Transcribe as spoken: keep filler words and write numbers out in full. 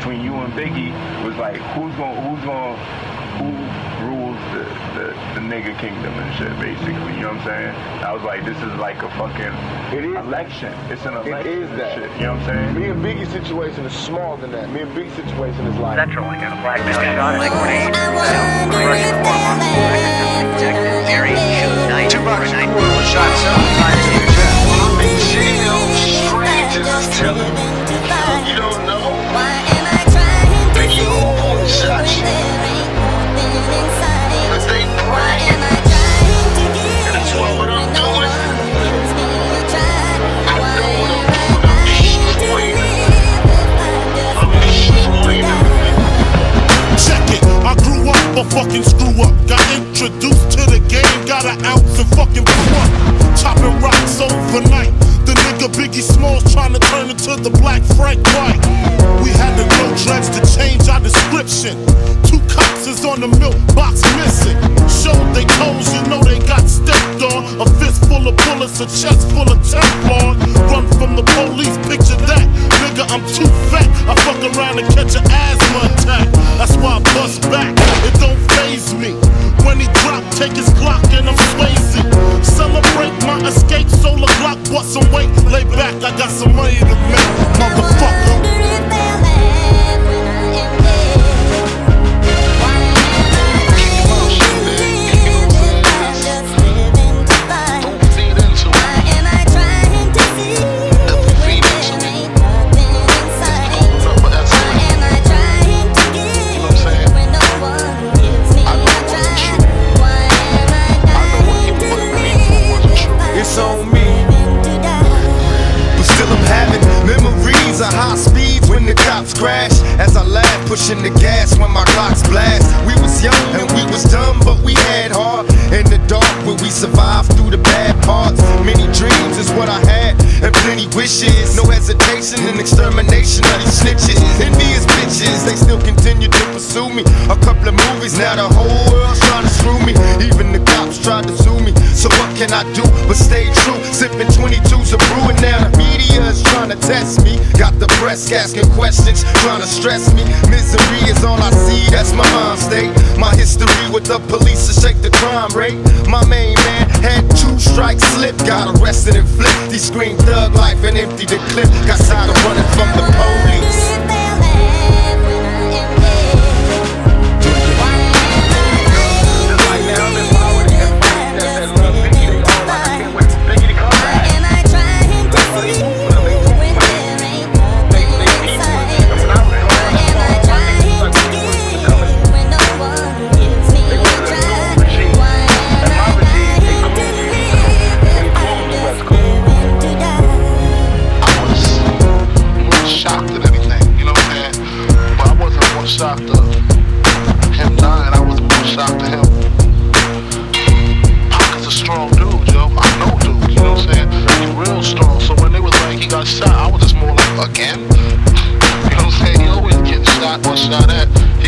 between you and Biggie was like, who's gonna, who's gonna, who rules the, the, the nigga kingdom and shit, basically, you know what I'm saying? I was like, this is like a fucking it is election. It's an election. It is that. Shit, you know what I'm saying? Me and Biggie's situation is smaller than that. Me and Biggie's situation is like... Central, I got a blackmail shot at grenade. Russian hormone. Detective Mary, shoot night. Two bucks a quarter was shot several times in the chest. I'm in jail, straight to just tell him. You don't know? Biggie almost shot you. But they bragging. And that's what I'm doing. I know what I'm doing. I'm destroying them. I'm destroying them. Check it, I grew up a fucking screw up. Got introduced to the game, got an ounce and fucking blew up. Chopping rocks overnight. The nigga Biggie Smalls trying to turn into the black Frank White. We had to grow dreads to change our description. Two cops is on the milk box missing. Showed they toes, you know they got stepped on. A fist full of bullets, a chest full of Teflon. Run from the police, picture that. Nigga, I'm too fat. I fuck around and catch an asthma attack. That's why I bust back. It don't faze me. When he drop, take his glock and I'm Swayze. Celebrate my escape, solar glock, bust some weight. Lay back, I got some money to make, motherfucker. It's on me, but still I'm having memories of high speeds when the cops crash. As I laugh, pushing the gas when my clocks blast. We was young and we was dumb, but we had heart. In the dark, where we survived through the bad parts. Many dreams is what I had, and plenty wishes. No hesitation and extermination of these snitches. Envious bitches, they still continue to pursue me. A couple of movies, now the whole world's trying to screw me. Even the cops tried to sue me. So what can I do but stay true? Sipping twenty-twos of brewing, now the media is trying to test me. Got the press asking questions, trying to stress me. Misery is all I see, that's my mind state. My history with the police to shake the crime rate. My main man had two strikes slip, got arrested and flipped. He screamed thug life and emptied the clip. Got tired of running from the police. Shocked of him dying, I was more shocked to him. Pac's a strong dude, yo. I know dude, you know what I'm saying? He's real strong. So when they was like he got shot, I was just more like, again? You know what I'm saying? He always getting shot or shot at.